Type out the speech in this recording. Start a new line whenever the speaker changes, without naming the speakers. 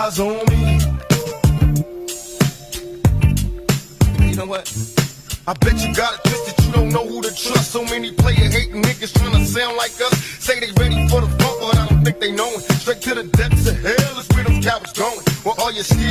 eyes on me. You know what? I bet you got it twisted, you don't know who to trust. So many player hating niggas trying to sound like us. Say they ready for the funk, but I don't think they know it. Straight to the depths of hell is where them cowards going. Well, all your